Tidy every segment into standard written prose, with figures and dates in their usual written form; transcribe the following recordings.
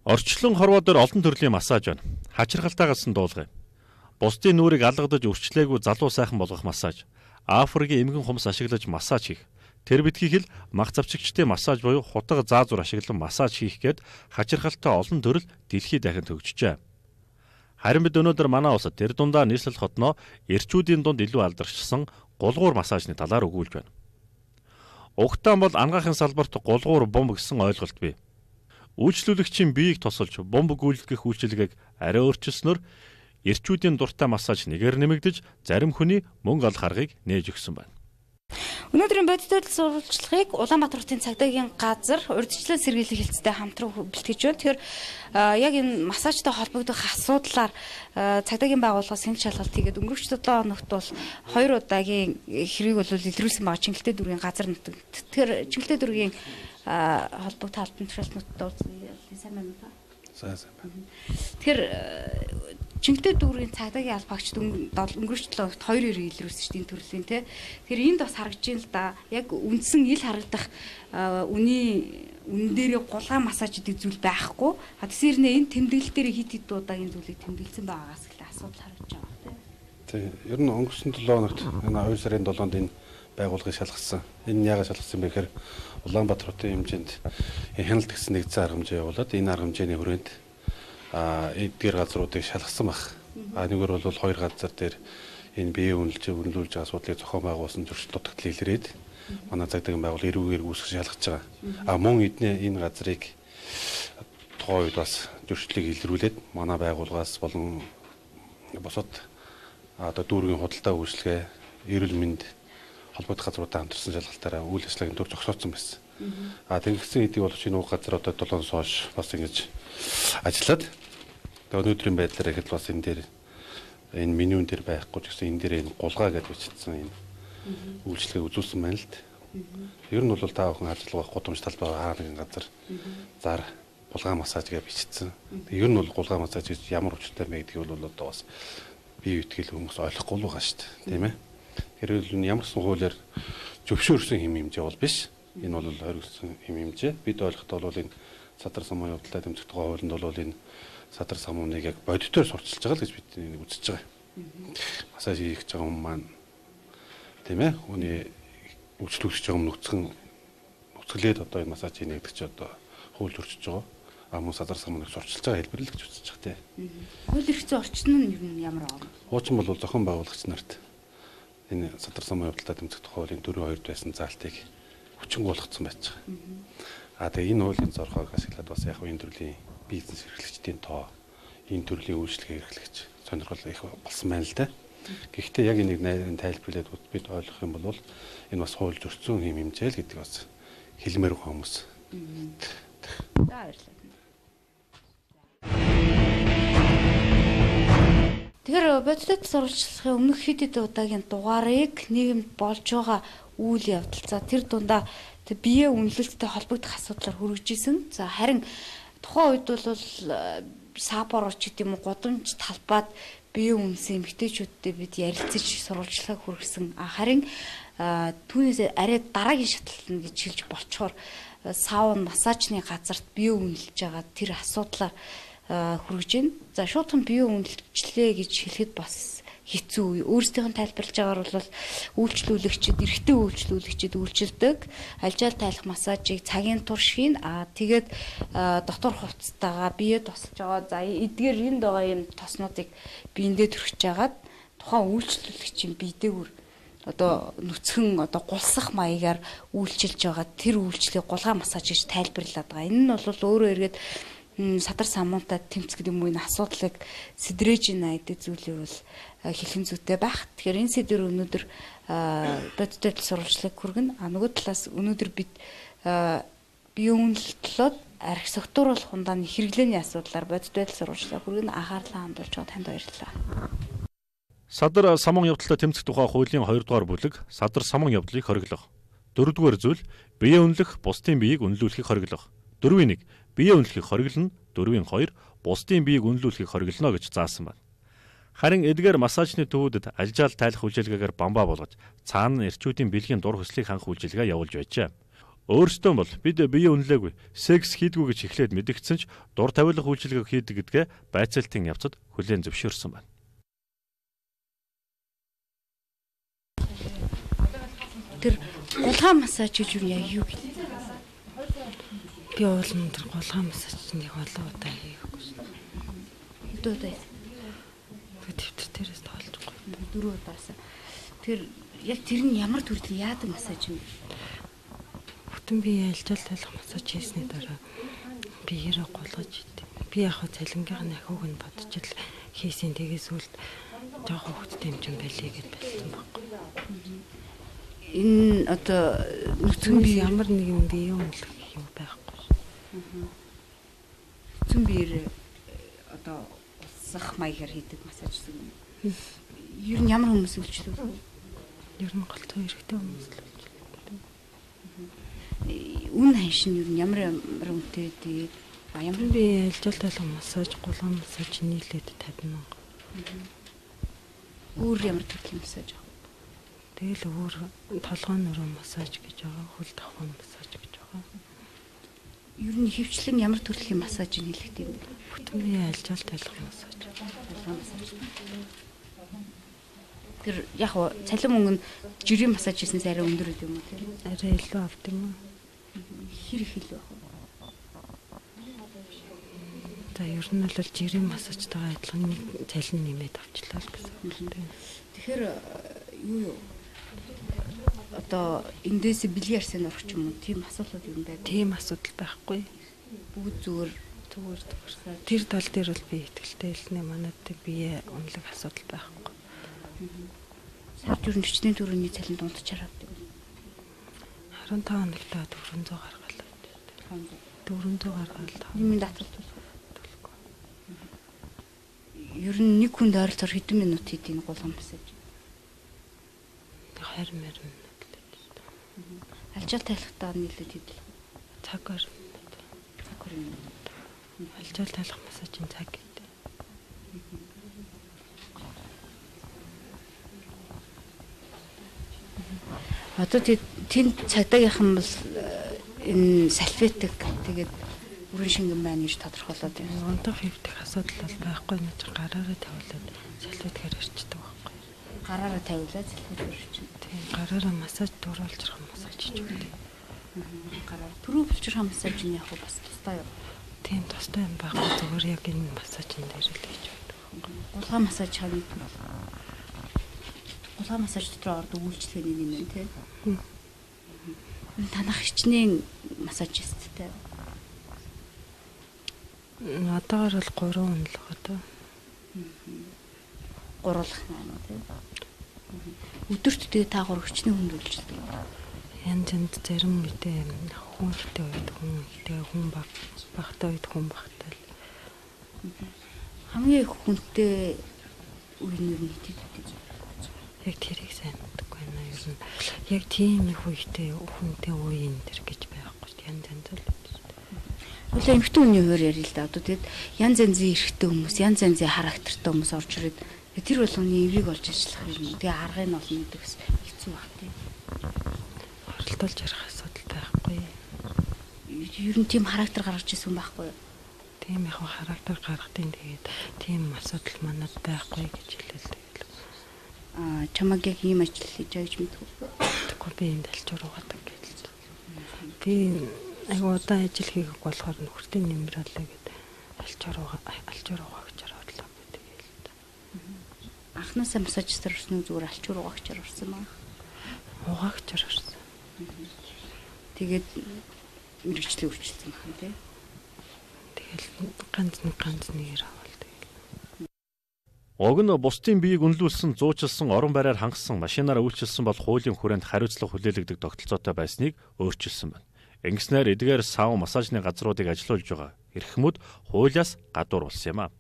Орчлон хорвоо дээр олон төрлийн массаж байна. Хачирхалтай гасан дуулгая. Бусдын нүрийг алгадаж өрчлөөгүй залуу сайхан болгох массаж. Африкийн эмгэн хумс ашиглаж массаж хийх. Тэр битгийх л мах завчигчдын массаж буюу хутга заазуур ашиглан массаж хийх гээд хачирхалтай олон төрөл дэлхийд дахин төгжжээ. Харин бид өнөөдөр манай улсад тэр дундаа нийслэл хотноо эрчүүдийн дунд илүү алдаршсан гулгуур массажны талаар өгүүлж байна. Угтаан бол ангаахын салбарт гулгуур бомб гэсэн ойлголт бий. Үйлчлүүлэгчийн биеийг тусалж бомб гүйцэтгэх үйлчилгээг арай өөрчилснөөр эрчүүдийн дуртай массаж нэгээр нэмэгдэж зарим хүний мөнгө олох аргыг нээж өгсөн байна. Өнөөдрийн бодиттой сурвалжлагыг Улаанбаатар хотын цагдаагийн газар урьдчилан сэргийлэх хэлцтэй хамтран бэлтгэж байна. Тэгэхээр яг энэ массажтай холбогдох асуудлаар цагдаагийн байгууллага сэнд шалгалт хийгээд өнгөрөх 7 хоногт бол 2 удаагийн хэргийг бол илрүүлсэн байгаа Чингэлтэй дүүргийн газар нутагт. Тэгэхээр Чингэлтэй дүүргийн холбогд талбарын тушаалтнуудад сайн байна уу? Сайн. Тэгэхээр Чингэлтэй дүүргийн цагдаагийн албаагчд өнгөрч 7 хоногт 2 хэрэг илрүүлсэн шүү дээ энэ төрлийн тий. Тэгэхээр энд бас харагдаж байна л да. Яг үндсэн ил харагдах үнэн дээр гулгай массаж гэдэг зүйл байхгүй. Тэсэрнээ энэ тэмдэглэл дээр хит удаагийн зүйлийг тэмдэглэсэн байгаагаас ихтэй асуудал харагдаж байгаа тий. Ер нь өнгөрсөн 7 хоногт энэ 2 сарын 7-нд энэ байгууллагыг шалгасан. Энэ яагаад шалгасан бэ гэхээр Улаанбаатар хотын хэмжээнд хяналт гэсэн нэгдсэн арга хэмжээ явуулаад энэ арга хэмжээний хүрээнд эдгээр газруудыг шалгасан баг. Нэгэр бол 2 газар дээр энэ биеийн үнэлж байгаа асуудлыг зохион байгуулсан зөрчил дутагдал илрээд манай цагдаагийн байгууллага эрүүгээр үүсгэж шалгаж байгаа. Мөн энэ газрыг тухайн үед бас зөрчлийг илрүүлээд манай байгууллагаас болон босод дүүргийн худалдаа үйлчлэгээ эрүүл мэнд холбогдох газруудаа хамтарсан шалгалтаараа үйл ажиллагааны төр зогсооцсон байсан. Тэгсэн хэдий бол шинэ уг газар одоо 7-оос хойш бас ингэж ажиллаад өнөөдрийн байдлаар ихэд бас энэ дээр энэ менюн дээр байхгүй ч гэсэн энэ дээр энэ гулгаа гэж бичсэн энэ үйлчлэгийг үзүүлсэн байна л д. Ер нь бол та бүхэн харж байгаа гудамж талбай хаа нэгэн газар зар гулгаа массаж гэж бичсэн. Ер нь бол гулгаа массаж гэж ямар учиртай бэ гэдгийг бол одоо бас бие битгэл хүмүүс ойлгохгүй л байгаа шүү дээ, тийм ээ. Хэрвээ ямар ч хуулиар зөвшөөрсөн хэм хэмжээ бол биш. Энэ бол хоригдсон хэм хэмжээ. Бид ойлгохдоо бол энэ садар самуу явдлаа тэмцэх тухай хуулинд бол энэ садар самууныг яг бодитоор сурчилж байгаа л гэж бид үзэж байгаа. Массаж хийх гэж байгаа хүмүүс маань тийм ээ. Хүний үйлчлүүлж байгаа нөхцөлээд одоо энэ массаж хийх гэдэг чи одоо хууль өрчөж байгаа. Мөн садар самууныг сурчилж байгаа хэлбэр л гэж үзэж байгаа тийм. Хууль эрхцэн орчин нь ер нь ямар аа? Хуучин бол зохион байгуулагч нарт энэ садар самуу явдлаа тэмцэх тухай хуулийн 4.2-д байсан заалтыг хүчинг болгоцсон байж байгаа. Тэгээ энэ хуулийн зорилгыг ашиглаад бас яг энэ төрлийн бизнес эрхлэгчдийн тоо, энэ төрлийн үйлчлэгээ эрхлэгч сонирхол их болсон байна л да. Гэхдээ яг энийг найрын тайлбарлаад бид ойлгох юм бол энэ бас хууль зөрчсөн хэм хэмжээ л гэдэг бас хэлмээр байгаа хүмүүс. Тэгэхээр бодиттой сурвалжлагын өмнөх хэд хэдэн удаагийн дугаарыг нийгэмд болж байгаа үйл явдал. За тэр дундаа биеэ үнэлэлттэй холбогдох асуудлаар хүргэжсэн. За харин тухайн үед бол сапор ч гэдэм үү гудамж талбайд биеэ үнсэн эмэгтэйчүүдтэй бид ярилцаж сурвалжлагыг хүргэсэн. Харин түүнээс арай дараагийн шатлал гэж хэлж болчоор саун массажны газарт биеэ үнэлж байгаа тэр асуудлаар хүргэж байна. За шуудхан биеэ үнэлжлээ гэж хэлэхэд бас хэцүү. Өөрсдийнх нь тайлбарлаж байгаагаар бол үйлчлүүлэгчид, эрэгтэй үйлчлүүлэгчид үйлчилдэг альжаал тайлах массажийг цагийн турш хийн. Тэгээд дотор хувцастайгаа биеэ тусалж байгаа. За эдгээр энд байгаа юм тоснуудыг биендээ төрөж жагаад тухайн үйлчлүүлэгчийн биедээгүр одоо нүцгэн одоо гулсах маягаар үйлчилж байгаа тэр үйлчлэгийг гулгай массаж гэж тайлбарлаад байгаа. Энэ нь бол өөрөө эргээд садар самуунтай тэмцэх юм уу энэ асуудлыг сэдрэж байна гэдэг зүйлийг бол хэлхэн зүйтэй байх. Тэгэхээр энэ сэдвэр өнөөдөр бодиттой сурвалжлагыг хүргэнэ. Нөгөө талаас өнөөдөр бид бие үнэлтлээд арх согтууруулах хундааны хэрэглээний асуудлаар бодиттой сурвалжлагыг хүргэнэ. Анхаарлаа хандуулж байгаа танд баярлалаа. Садар самуун явдалтай тэмцэх тухай хуулийн 2 дугаар бүлэг садар самуун явдлыг хориглох. 4 дугаар зүйл бие үнэлэх, бусдын биеийг үнэлүүлэхийг хориглох. 4-1 бие үнэлэхийг хориглоно, 4-2 бусдын биеийг үнэлүүлэхийг хориглоно гэж заасан байна. Харин эдгээр массажны төвүүдэд альжаал тайлах үйлчилгээгээр бамбаа болгож цаана эрчүүдийн бэлгийн дур хөслийг хангах үйлчилгээ явуулж байжээ. Өөрсдөө бол бид бие үнэлээгүй, секс хийдгүү гэж эхлээд мэдгдсэн ч дур тавилах үйлчилгээг хийдэг гэдгээ байцаалтын явцад хүлээн зөвшөөрсөн байна. Тэр гулгаан массаж гэж юу гэдэг? Би уулын тэр гулгаан массаж нэг олон удаа хийхгүй шин. Хэдэн удаа? Төвтөр дээрээс тоолчихгүй. 4 удаас. Тэр яг тэр нь ямар төрлийн яадаг массаж юм бэ? Бүтэн бие альжаал талах массаж хийсний дараа биеэрээ гулгаж идэв. Би яг цалингийнхаа нахиуг нь бодож л хийсэн. Тэгээс үлд жоохон хөвгттэй юм чинь байлээ гэд болсон байхгүй. Энэ одоо нүцгэн би ямар нэгэн бие үнэлэх юм байхгүй. Нүцгэн биеэр одоо усах маягаар хийдэг массаж гэсэн юм. Ер нь ямар хүмүүс үйлчлэх вэ? Ер нь голцоо хэрэгтэй хүмүүс л үйлчлэх. Үн ханшин ер нь ямар үнэтэй дээ? Ямар би альжаал талах массаж, гулгаан массаж нийлээд 50,000. Өөр ямар төрлийн массаж аа? Тэгэл өөр толгойн нуруу массаж гэж байгаа, хөл давхын массаж гэж байгаа. Ер нь хөвчлэн ямар төрлийн массаж хийлэгдэв юм бэ? Бүтэн бие альжаал талах массаж. Тэр яг цалин мөнгө нь жирийн массаж хийсэн арай өндөр үү юм уу тийм? Арай илүү авд юм уу? Хэр их илүү байх вэ? За ер нь бол жирийн массажтайгаа адилхан нэг цалин нэмээд авчлаа л гэсэн үг тийм. Тэгэхээр юу одоо эндээс бэлгийн арсын орох юм уу? Тийм асуудал юм байна. Тийм асуудал байхгүй. Бүгд зүгээр. Тэр тал дээр бол би итгэлтэй хэлнэ. Манайд бие үнэлэх асуудал байхгүй. Сард ер нь 40-ийн төгрөгийн цалин дунд чараад байна. 15 хоногтаа 400 гаргалаа. 400 гаргалаа. Нэмийн даатгалт төлөхгүй. Ер нь нэг хүнд ойролцоогоор хэдэн минут хийдгийг гулган массаж? 20 минут. Альжаал тайлхтаа нийлээд хийдэг. Цаг 20 минут. Цаг 20 минут. Альжаал тайлах массажийн цаг гэдэг. Одоо тэнд цагдаагийнхан бол энэ салфетик тэгээд бүрэн шингэн байна гэж тодорхойлоод байна. Унтах хэвдэх асуудал бол байхгүй нэг гараараа тавиулаад салфетикээр ирчдэг байхгүй. Гараараа тавиулаад салфетикээр ирчдэг. Тийм гараараа массаж дууруулж массаж хийж өгдөг. Гараар түрүү булчирхаа массаж нь яг бас тустай юу? Тийм тустай юм байхгүй зүгээр яг энэ массажин дээр л хийж өгдөг. Гулгаан массаж хавь. Гулгаан массаж дотор ордог үйлчлэгээний юм байна тий. Танах хичнээн массажисттэй. Одоогор бол 3 үнэлэх одоо. Гурлах юм тий. Өдөрт тэгээ та 3 хичнээн хүнд үйлчлдэг. Янз янз зарим үедээ хүн ихтэй үед хүн ихтэй хүн багтай үед хүн багтай л. Хамгийн их хүнтэй үеэр нь хийдэг. Яг тэрийг сайн мэдгүй байна ер нь. Яг тийм их үедээ хүнтэй үеийн тэр гэж байхгүй янз янз л. Хөлөө эмхтэн хүний хуваар ярил л да. Одоо тэгэд янз янзын эрхтэй хүмүүс, янз янзын характертай хүмүүс орж ирээд тэр болгоны эврийг олж ажиллах юм. Тэгээ аргыг нь олно гэдэг хэцүү баг тийм. Оролдуулж ярих асуудал байхгүй. Ер нь тийм характер гаргаж ирсэн байхгүй юу? Тийм яг характер гаргадیں۔ Тэгээд тийм асуудал манад байхгүй гэж хэлээ. Чамаг яг ийм ажил хийж байгаа гэж мэдгүй. Тэгэхгүй би энд алчуур угаадаг гэж. Би айгуу удаан ажил хийх болохоор нөхөртөө нэмрэлээ гэдэг алчуур угаагч орлоо гэдэг л та. Анхнаасаа массажистэр орсон зүгээр алчуур угаагчаар орсон маа. Угаагчаар орсон. Тэгээд мэрэгчлээ үрчилсэн байна тий. Тэгэл ганц нэгээр авал. Уг нь бусдын биеийг үнэлүүлсэн, зуучилсан, орон байраар хангасан, машинаараа үйлчилсэн бол хуулийн хүрээнд хариуцлага хүлээлгдэг тогтолцоотой байсныг өөрчилсөн байна. Ингэснээр эдгээр саун массажны газруудыг ажилуулж байгаа эрхмүүд хуулиас гадуур болсон юм а.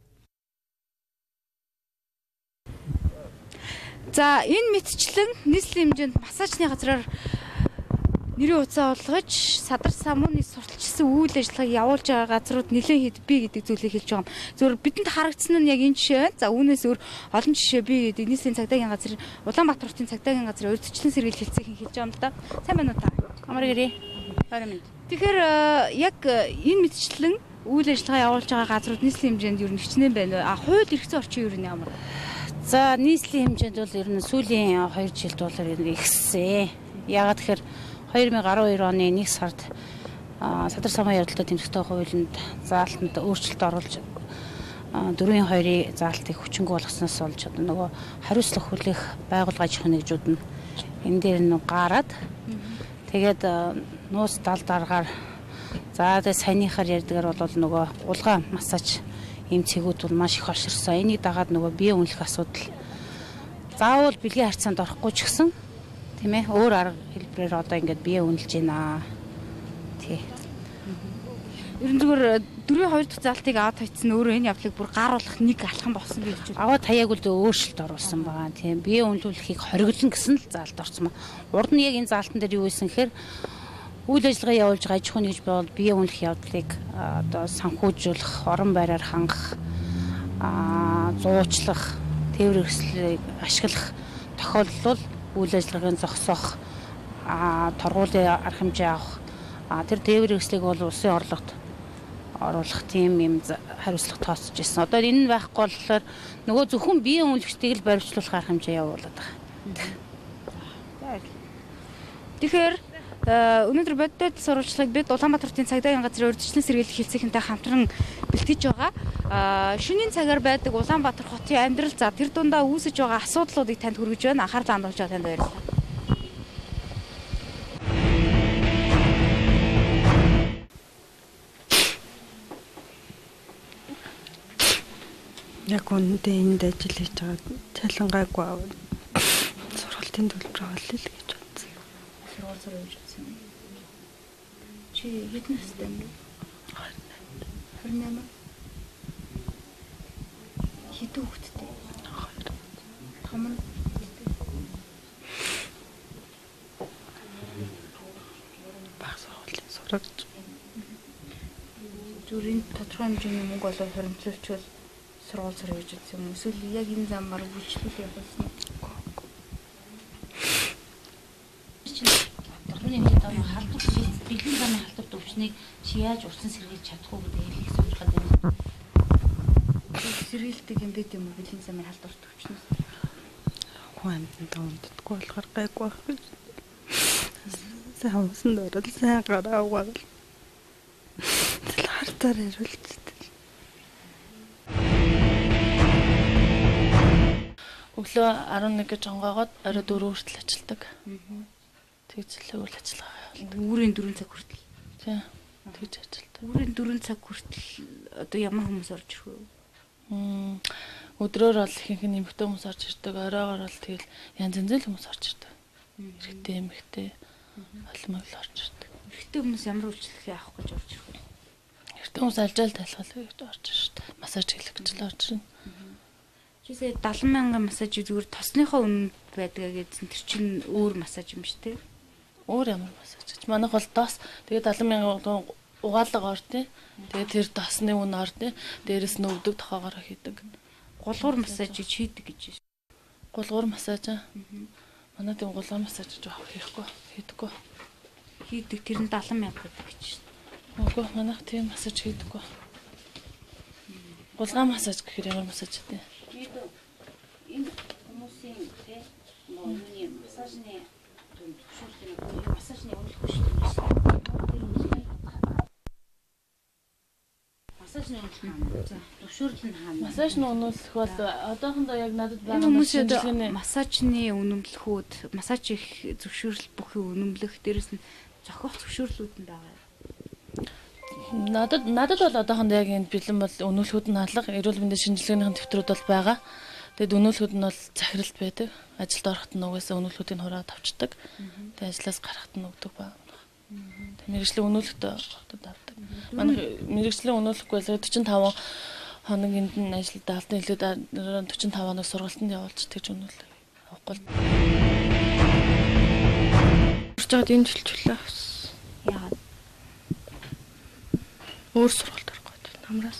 За энэ мэтчлэн нийслэлийн хэмжээнд массажны газраар нэрийн утсаа олгож садар самууны сурталчилсан үйл ажиллагааг явуулж байгаа газрууд нэлээд хэд бий гэдэг зүйлийг хэлж байгаа юм. Зөвхөн бидэнд харагдсан нь яг энэ жишээ байна. За үүнээс өөр олон жишээ бий гэдэг нийслэлийн цагдаагийн газар, Улаанбаатар хотын цагдаагийн газрын урьдчилан сэргийлэл хэлцээг хэлж байгаа юм да. Сайн байна уу та? Амар гэрээ. Тэгэхээр яг энэ мэтчилэн үйл ажиллагаа явуулж байгаа газрууд нийслэлийн хэмжээнд ер нь хичнээн байна. Хууль эрхцэн орчин ер нь ямар? За нийслэлийн хэмжээнд бол ер нь сүүлийн 2 жилд бол ер нь ихссэн. Яагаад тэгэхээр 2012 оны 1 сард Садар самбай ярилцлагын тэмцэгтэй хуулинд заалтанд өөрчлөлт оруулж 4-2-ийн заалтыг хүчингү болгосноос болж одоо нөгөө хариуцлага хүлээх байгууллага аж ахуйн нэгжүүд нь энэ дээр нь гараад тэгээд нууц дал даргаар за тэгээд саяныхаар ярьдгаар бол нөгөө улгаан массаж эмцэгүүд бол маш их олширсан. Энийг дагаад нөгөө бие үнэлэх асуудал заавал бэлгийн харьцаанд орохгүй ч гэсэн тийм ээ өөр арга хэлбэрээр одоо ингээд бие үнэлж байна. Тий. Ер нь зүгээр 4-2 дахь залтыг аваад тавьчихсан өөрөө энэ явдлыг бүр гааруулах нэг алхам болсон гэж байна. Аваад хаяаг үл өөрчлөлт оруулсан байгаа. Тийм бие үнэлүүлэхийг хориглон гэсэн л заалт орсон. Урд нь яг энэ заалтан дээр юу байсан гэхээр үйл ажиллагаа явуулж байгаа аж ахуйн нэгж бол бие үнэлэх явдлыг одоо санхүүжүүлэх, орон байраар хангах, зуучлах, тээвэр хэрэгслийг ашиглах тохиолдол үйл ажиллагааг зогсоох, торгуулийн арга хэмжээ авах, тэр тээвэр хэрэгслийг бол улсын орлогод оруулах тийм юм хариуцлага тооцож ирсэн. Одоо энэ нь байхгүй болохоор нөгөө зөвхөн бие үнэлэгчдийг л баримтлуулах арга хэмжээ явуулаад байгаа. Тэгэхээр өнөөдөр бодит сурвалжлагыг бид Улаанбаатар хотын цагдаагийн газрын урьдчилан сэргийлэх хэлцээгэнтэй хамтран бэлтгэж байгаа. Шөнийн цагаар байдаг Улаанбаатар хотын амьдрал за тэр дундаа үүсэж байгаа асуудлуудыг танд хүргэж байна. Анхаарлаа хандуулж байгаа танд баярлалаа. Яг үнэндээ энд ажил хийж байгаа цалингаагүй аваад сургалтын төлбөр авал л гэж бодсон. Сургууль явж үзсэн. Чи хэдэн настай юм бэ? 28. Хэдэн хүүхэдтэй? 2. Том нь баг сургуулийн сурагч. Зүрийн тодорхой хэмжээний мөнгө болоод хөрөмцөлчвөл сургууль сурах гэж үзсэн юм. Эсвэл яг энэ замаар үйлчлэл явуулсан. Тодорхой нэмэлт одоо халдвар бэлгийн замын халдвар төвчнийг чи яаж урьдчилан сэргийлж чадахгүй гэдэг хэлийг сонирхоод байна. Сэргийлдэг юм байт юм уу бэлгийн замын халдвар төвчнөөс? Амтнд унтдаггүй болохоор гайгүй байх. Сайн хамсанд орол сайн гараа угаал. Хартаар ирүүлж. Өглөө 11 гэж онгоогоод орой 4 хүртэл ажилладаг. Тэгж л үйл ажиллагаа явуулдаг. Үүрийн 4 цаг хүртэл. Тийм. Тэгж ажилладаг. Үүрийн 4 цаг хүртэл одоо ямар хүмүүс орж ирэх вэ? Өдрөөр бол ихэнх нь эмэгтэй хүмүүс орж ирдэг. Оройгоор бол тэгэл янз янзын хүмүүс орж ирдэг. Эрэгтэй, эмэгтэй олмог л орж ирдэг. Эрэгтэй хүмүүс ямар үйлчлэл авах гэж орж ирэх вэ? Эрэгтэй хүмүүс алжаал тайлхал гэж орж ирдэг. Массаж хийх гэж л орж ирнэ. Жишээ 70,000 массаж зүгээр тосныхоо үнэнд байдгаа гэсэн тэр чинь өөр массаж юм шүү дээ. Өөр ямар массаж гэж. Манайх бол дос тэгээд 70,000 угаалга ордیں۔ Тэгээд тэр досны үн ордیں۔ Дээрээс нь өвдөг тохоогоор хийдэг. Гулгуур массажийг хийдэг гэж. Гулгуур массаж. Манай тийм гулгуур массаж гэж хийхгүй, хийдэггүй. Хийдэг тэр нь 70,000 гэдэг гэж. Үгүй манайх тийм массаж хийдэггүй. Гулгуур массаж гэхээр ямар массаж гэдэг? Энэ хүмүүсийн тийм нөөний массажны төвшөлтөнд массажны үнэлэх шүү дээ. Массажны үнэлэх төвшөлт нь хаана? Массажны үнэлэх бол одоохондоо яг надад байгаа хүмүүсийн массажны үнэмлэхүүд, массаж их зөвшөөрөл бүхий үнэмлэх дээрэс нь зохиох зөвшөөрлүүд нь байгаа. Надад бол одоохондоо яг энэ бэлэн бол үнэлэхүүд нь алга, эрүүл мэндийн шинжилгээнийхэн төвтрүүд бол байгаа. Тэгэд үнэлэхүүд нь бол захиралт байдаг. Ажилд ороход нь угаасаа үнэлэхүүдийг хураад авчдаг. Тэгээд ажлаас гарахад нь өгдөг байна. Тэгээд мэргэжлийн үнэлэхтэй хотод авдаг. Манай мэргэжлийн үнэлэхгүй л 45 хоног энд нь ажилд алтан хэлээд 45 хоног сургалтанд явуулж тэгж үнэлээ. Авахгүй л. Урьдчилан энэ жилчлээ. Яагаад? Өөр сургалт орох гэдэг намраас.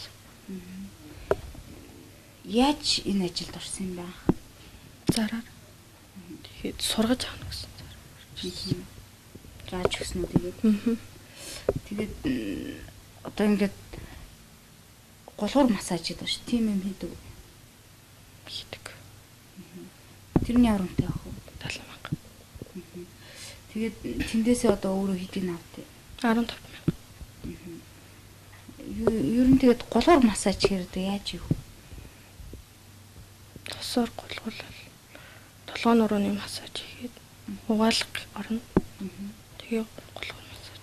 Яаж энэ ажилд орсон юм бэ? Зараар. Тэгээд сургаж авах гэсэн зараар. Зааж өгсөн үү тэгээд? Тэгээд одоо ингээд голгуур массаж гэдэг ш. Тийм юм хийдэг. Хийдэг. Тэрний оронтой явах уу? 70,000. Тэгээд тэндээсээ одоо өөрөө хэдийг авдээ? 15,000. Ер нь тэгээд голгуур массаж хийрдэг яаж юу? Тосоор голгуулал. Толгойн нурууны массаж хийгээд угаалга орно. Тэгээ голгуур массаж.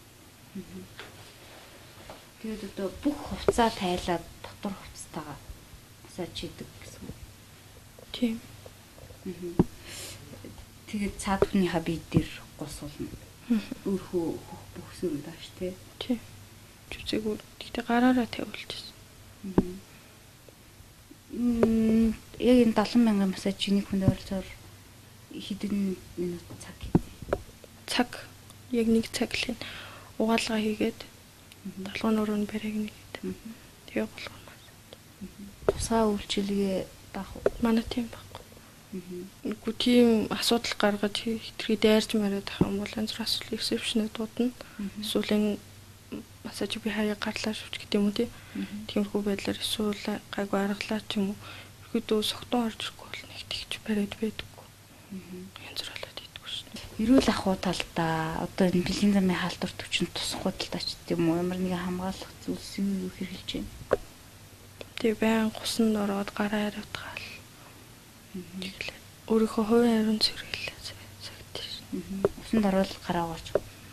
Тэгээд одоо бүх хувцаа тайлаад дотор хувцастайгаа массаж хийдэг гэсэн үг. Тийм. Тэгээд цаад хүнийхээ бие дээр госуулна. Өөрхөө бүхсүр дааш тий. Тийм. Жүзээгүү тэгтээ гараараа тавиулчихсан. Яг энэ 70,000 массаж нэг хүнд ойролцоогоор хэдэн минут цаг хийдэг. Цаг яг нэг цаг л угаалгаа хийгээд толгойн нурууны барийг нэгээд тэгээ голгоор массаж. Тусгай үйлчилгээ даах уу? Манай тийм байхгүй. Үгүй тийм асуудал гаргаж хитрхи дайрч мараад ах юм бол янз бүр асуудал ресепшнээ дуудана. Эсвэл массаж би хаяа гарлаа шүч гэдэг юм уу тиймэрхүү байдлаар эсвэл гайгүй аргалаа ч юм уу. Ерөөдөө согтон орж ирэхгүй бол нэг тэгч бариад байдаггүй. Янз бүр болоод идэггүй шин. Эрүүл ахуй талдаа одоо энэ бэлгийн замын хаалтар төвчөнд тусахгүй талдаа ч тийм үү ямар нэгэн хамгаалах зүйлс юу хэрэгжилж байна. Тэгээ баян гусанд ороод гараа хариутгаал. Тэглээ. Өөрийнхөө хувийн хариун зэрэглээ цагтээ шин. Усанд ороод гараа угаач.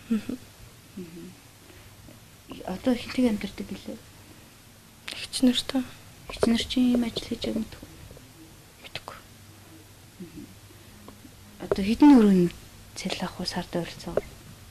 Одоо хинтэг амьдэрдэг гэлээ. Игч нартай. Игч нар чинь ийм ажил хийж байгаа мэдгүй. Мэдгүй. Одоо хэдэн өрөөний цэл ах уу сард ойролцоогоор?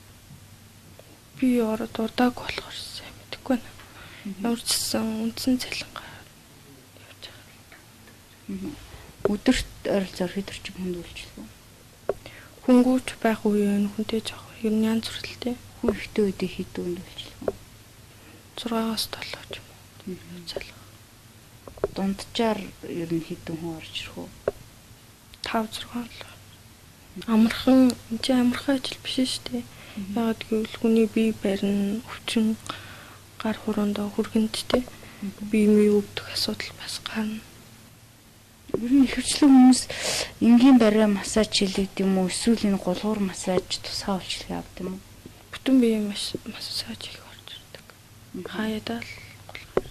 Би ороод урдааг болохоор сайн мэдгүй байна. Ямар ч гэсэн үндсэн цалингаа явж байгаа. Өдөрт ойролцоогоор хэд орчим хүнд үйлчлэх вэ? Хөнгүүч байх үеийн хүнтэй жоох ер нь янз бүрэлтэй. Хүн ихтэй үедээ хэд хүнд үйлчлэх вэ? 6-аас 7 ч юм уу. Цалин. Дунджаар ер нь хэдэн хүн орж ирэх үү? 5-6 л. Амархан энэ амархан ажил биш шүү дээ. Ягаад гэвэл хүний бие барин өвчин гар хуруундаа хүргэнттэй биемээ өвдөх асуудал бас гарна. Ер нь ихэвчлэн хүмүүс энгийн бариа массаж хийлэгд юм уу эсвэл энэ голгуур массаж тусгай үйлчлэгээ авд юм уу? Бүтэн биеийн массаж хийх орж ирдэг. Хаяадаа л голгуур.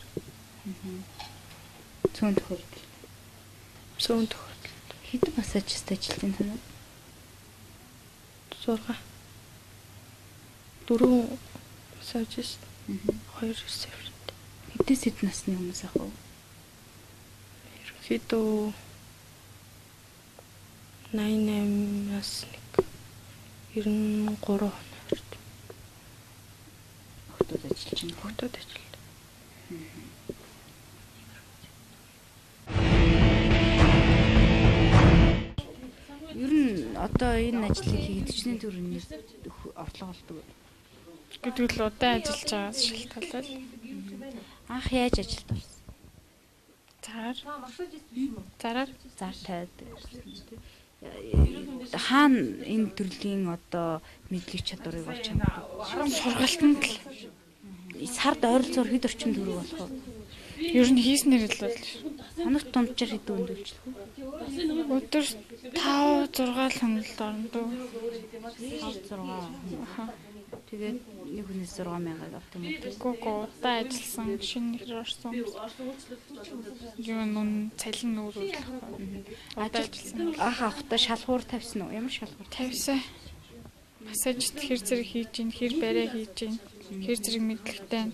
Цөөн тохиолдол. Цөөн тохиолдол. Хэдэн массажист ажилладаг юм бэ? 6. 4 массажист. 2 ресепшн. Хэдээс хэд насны хүмүүс ах вэ? Ерөнхийдөө 88-аас 93 хүртэл хотод ажиллаж байна. Хотод ажилладаг. Ер нь одоо энэ ажлыг хийгээд төчний төрөний орлого олдог гэдэг л удаан ажиллаж байгаас шалтгаалаад анх яаж ажилд орсон? Зараар Зар тавиад хаана энэ төрлийн одоо мэдлэг чадварыг олж чаддаг? сургалтанд л Сард ойролцоогоор хэд орчим төгрөг болох вэ? ер нь хийснээр л бол Хоногт томчоор хэд өнд үйлчлэх вэ? өдөр 5-6 хоног орно дөө. 5-6. Тэгээд нэг хүнээс 6,000 авт юм уу? Гүг удаа ажилласан шинэ нэр орсон. Юу нун цалин өөрөөлөх. Удаа ажилласан. Анх авахта шалгуур тавьсан уу? Ямар шалгуур тавьсан? Массажт хэр зэрэг хийж гин, хэр барай хийж гин, хэр зэрэг мэдлэгтэй.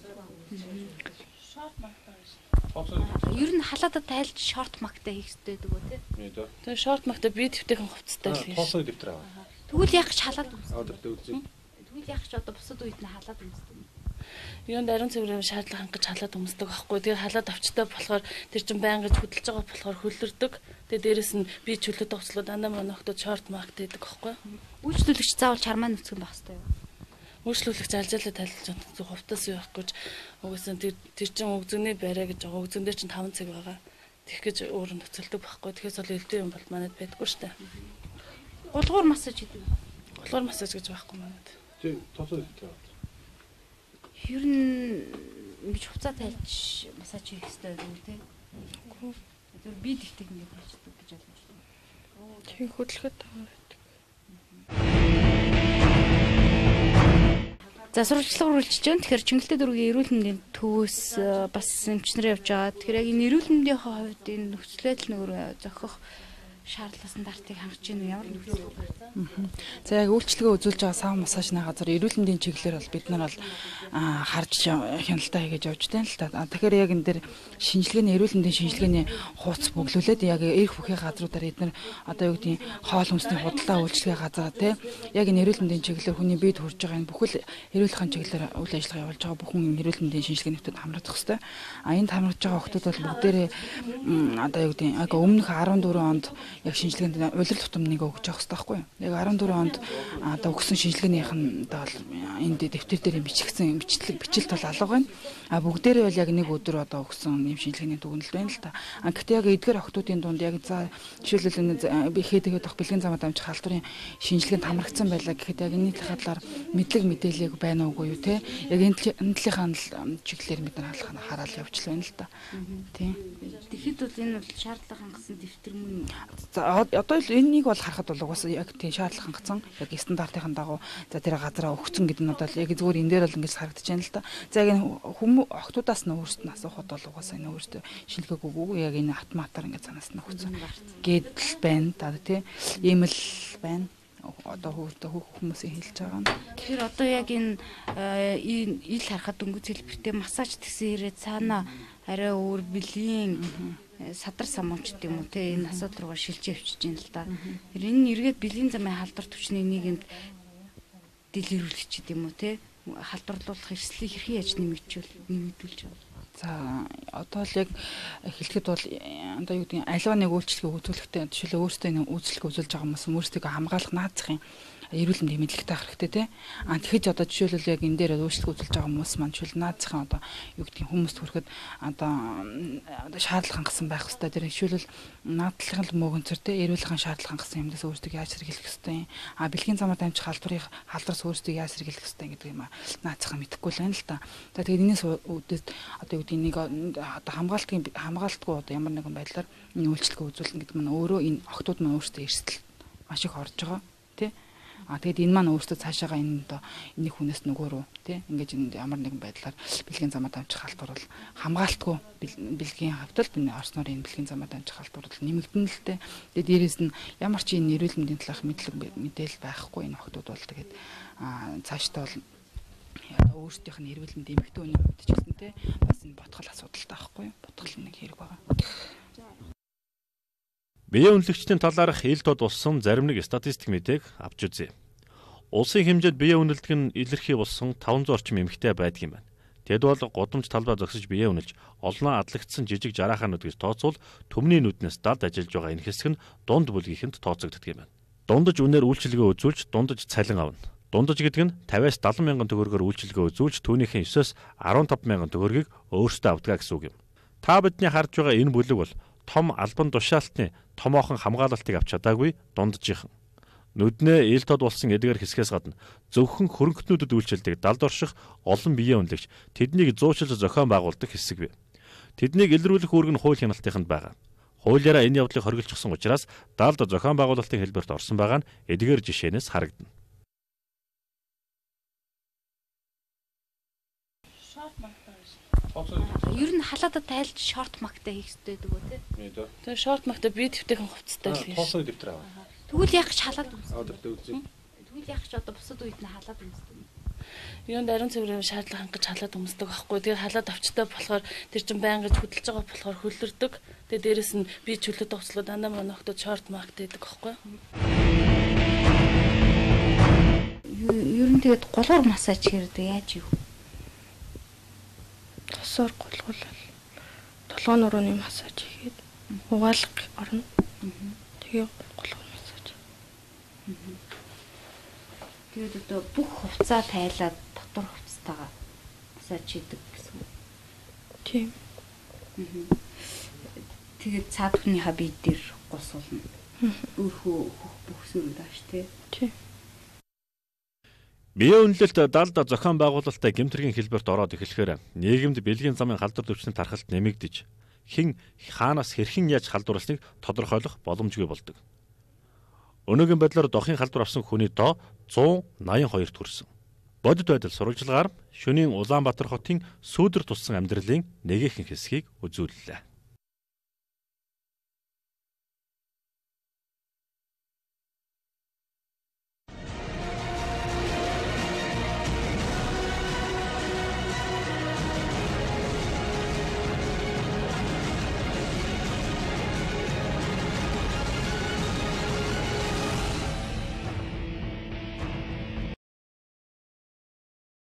Ер нь халаадад тайлж шорт мактай хийх хэрэгтэй гэдэг үү те? Тэгээ шорт мактай бие твтэйхэн хувцастай л хийж. Тоосоо дэвтэр аваа. Тэгвэл яг ч халаад үзсэн. Тэгвэл Яг ч одоо бусад үед нь халаад үздэг. Юунд ариун цэврийн шаардлага хангаж халаад өмсдөг байхгүй. Тэгээ халаад авчтай болохоор тэр чин байнгаж хөдөлж байгаа болохоор хөлөрдөг. Тэгээ дээрэс нь би чөлөөт оцлоо дандаа манай охтод шорт макт гэдэг байхгүй. Үйлчлүүлэгч заавал чармаа нүцгэн байх хэрэгтэй юу? Үйлчлүүлэгч алжаалаа тайлж зөв хувтас юу байхгүй ч угсаа тэр чин өгзөгний барай гэж байгаа. Өгзөн дээр чин 5 цаг байгаа. Тэгэх гэж өөр нь нөхцөлдөг байхгүй. Тэгэхээс бол элдв юм бол манайд байдаггүй штэ. Голгуур массаж гэдэг. Голгуур массаж гэж байхгүй манайд. Тий, тоосоо дэвтэр аваа. Ер нь ингэж хуцаа тайлж массаж хийх хэрэгтэй үү те? Тэр би дэвтэг ингэ болчихдог гэж ойлгож байна. Тийм хөдөлгөөд байгаа. За сурвалжлага үргэлжлэж байна. Тэгэхээр Чингэлтэй дүүргийн эрүүл мэндийн төвөөс бас эмчнэр явж байгаа. Тэгэхээр яг энэ эрүүл мэндийн хувьд энэ нөхцөл байдал нөр зохих шаардлага стандартыг хангаж байна уу? Ямар нөхцөл байна? За яг үйлчлэгээ үзүүлж байгаа сав массажны газар эрүүл мэндийн чиглэлээр бол бид нар бол харж хяналтаа хийгээж явж байна л та. Тэгэхээр яг энэ дээр шинжилгээний эрүүл мэндийн шинжилгээний хуудас бүглүүлээд яг эрх бүхий газруудаар эдгээр одоо юу гэдгийг хоол хүнсний худалдаа үйлчлэгээ газар тий яг энэ эрүүл мэндийн чиглэлээр хүний биед хүрж байгаа энэ бүхэл эрүүлэхийн чиглэлээр үйл ажиллагаа явуулж байгаа бүхэн эрүүл мэндийн шинжилгээний нөхдөд хамрагдах хэвээр. Энд хамрагдж байгаа хүмүүс бол бүгдээрээ одоо юу гэдгийг яг өмнөх 14 онд яг шинжилгээнд улирал тутамныг өгч явах хэрэгтэй байхгүй юу? Яг 14 онд одоо өгсөн шинжилгээнийх нь одоо энд дэвтэр дээр бичигдсэн бичлэлт бол алга байна. Бүгдээрээ бол яг нэг өдөр одоо өгсөн юм шинжилгээний дүгнэлт байна л та. Гэхдээ яг эдгээр охтуудын дунд яг за жишээлбэл би ихэд авах бэлгийн замаар дамжих халдварын шинжилгээнд хамрагдсан байлаа гэхэд яг энэ талаар мэдлэг мэдээлэл байна уугүй юу те? Яг энэ талынхаа чиглэлээр бид нар хараал явуулчихлаа байна л та. Тийм. Тэгэхэд бол энэ бол шаардлага хангасан дэвтэр мөн. За одоо л энэнийг бол харахад бол угаасаа яг тийм шаардлага хангасан яг стандартын дагуу за тэр газараа өгсөн гэдэг нь одоо яг зүгээр энэ дээр бол ингэж харагдаж байна л та. За яг хүмүүс охтуудаас нь өөрсдөө нь асуухад бол угаасаа энэ өөрсдөө шинжилгээг өгөөгүй яг энэ автоматар ингэж цанаас нь өгсөн. Гэдэл байна та тий. Ийм л байна. Одоо хүмүүсийн хэлж байгаа нь. Тэгэхээр одоо яг энэ ил харахад дөнгөж хэлбэртэй массаж гэсэн ирээд цаана арай өөр бэлгийн садар самуучт юм уу те энэ асуудал руугаа шилжиж явчихж байна л да. Тэр энэ эргээд бэлгийн замын халдвар түвшний нийгэмд дэлгэрүүлэх ч юм уу те халдварлуулах эрсдлийг хэрхэн яаж нэмэгдүүлж байгаа. За одоо л яг эхлэхэд бол одоо юу гэдэг аливаа нэг үйлчлэгээ үзүүлэхдээ жишээлбэл өөрсдөө нэг үйлчлэгээ үзүүлж байгаа хүмүүс өөрсдөө хамгаалах наацхийн эрүүл мэндийн мэдлэгтэй ах хэрэгтэй тий. Тэгэхэд одоо жишээлбэл яг энэ дээр үйлчлэг үзүүлж байгаа хүмүүс маань жишээл наацхан одоо юу гэдгийг хүмүүст хүрэхэд одоо шаардлага хангасан байх хэрэгтэй. Тэр жишээлбэл наадлахын мөнгөнцөр тий эрүүлэхэн шаардлага хангасан юмдаас өөрсдөө яаж сэргийлэх хэрэгтэй. Бэлгийн замаар дамжих халдвараас өөрсдөө яаж сэргийлэх хэрэгтэй гэдэг юм наацхан мэдэхгүй л байна л та. За тэгээд энэс үүдээс одоо юу гэдгийг нэг одоо хамгаалтгүй одоо ямар нэгэн байдлаар энэ үйлчлэгээ үзүүлнэ гэдэг нь өөрөө энэ охтууд маань өөрсдөө эрсдэл маш их орж байгаа тий. Тэгэд энэ маань өөртөө цаашаага энэ одоо энийг хүнээс нөгөө руу тий ингэж ямар нэгэн байдлаар бэлгийн замаар дамжих халдвар бол хамгаалтгүй бэлгийн хавтал биний орсноор энэ бэлгийн замаар дамжих халдвар бол нэмэгдэн л тий. Тэгээд дээрээс нь ямар ч энэ эрүүл мэндийн талаарх мэдээлэл байхгүй энэ охтууд бол тэгээд цаашдаа бол одоо өөрсдийнх нь эрүүл мэндийн эмэгтэй хүний хувьд ч гэсэн тий бас энэ ботгол асуудалтай байхгүй юу? Ботгол нэг хэрэг байгаа. Биеийн үнэлэгчдийн талаарх ил тод болсон зарим нэг статистик мэдээг авч үзье. Улсын хэмжээнд биеийн үнэлдэг нь илэрхий болсон 500 орчим эмэгтэй байдаг юм байна. Тэд бол гудамж талбай зогсож биеэ үнэлж, олноо адлагдсан жижиг жарахаанууд гэж тооцвол төмний нүднээс далд ажиллаж байгаа энэ хэсэг нь дунд бүлгийнхэнд тооцогддог юм байна. Дундаж үнээр үйлчилгээ үзүүлж, дундаж цалин авна. Дундаж гэдэг нь 50-аас 70 мянган төгрөгөөр үйлчилгээ үзүүлж, түүнийхээ 9-өөс 15 мянган төгрөгийг өөрсдөө авдаг гэсэн үг юм. Та бидний харж байгаа энэ бүлэг бол том албан тушаалтны томоохон хамгаалалтыг авч чадаагүй дундажийнхан. Нүднээ ил тод болсон эдгээр хэсгээс гадна зөвхөн хөрөнгөтнүүдэд үйлчилдэг далд орших олон биеийн үнэлэгч тэднийг зуучилж зохион байгуулдаг хэсэг бий. Тэднийг илрүүлэх үүрэг нь хууль хяналтынд байгаа. Хуулиараа энэ явдлыг хоригдчихсан учраас далд зохион байгуулалтын хэлбэрт орсон байгаа нь эдгээр жишээнээс харагдана. Ер нь халаадад тайлж шорт мактай хийх хэрэгтэй гэдэг үү те? Тэгээ шорт мактай бие твтэйхэн хувцастай л хийж. Тоосон дэвтэр аваа. Тэгвэл яг ч халаад үзсэн. Дэвтэр үзье. Тэгвэл яг ч одоо бусад үед нь халаад үзсэн. Юунд ариун цэврийн шаардлага хангаж халаад өмсдөг байхгүй. Тэгээ халаад авчтай болохоор тэр чин байнгаж хөдөлж байгаа болохоор хөлөрдөг. Тэгээ дээрэс нь би чөлөөт хувцлаа дандаа манай охтод шорт макт гэдэг байхгүй. Ер нь тэгээд гулгуур массаж хийрдэг яаж юу? Тосоор гулгуулал. Толгойн нурууны массаж хийгээд угаалга орно. Тэгээ гулгуур массаж. Тэгээд одоо бүх хувцаа тайлаад дотор хувцастайгаа массаж хийдэг гэсэн үг. Тийм. Тэгээд цаад хүнийхээ бие дээр гусуулна. Өөхөө хөх бүхсүр дааш тий. Тийм. Бие үнэлэлт далд зохион байгуулалттай гэмтэргийн хэлбэрт ороод эхлэхээр нийгэмд бэлгийн замын халдвар төвчний тархалт нэмэгдэж хэн хаанаас хэрхэн яаж халдварласныг тодорхойлох боломжгүй болдог. Өнөөгийн байдлаар дохын халдвар авсан хүний тоо 182-т хүрсэн. Бодит байдал сурвалжилгаар шөнийн Улаанбаатар хотын сүүдэр туссан амьдралын нэгэн хэсгийг үзүүллээ.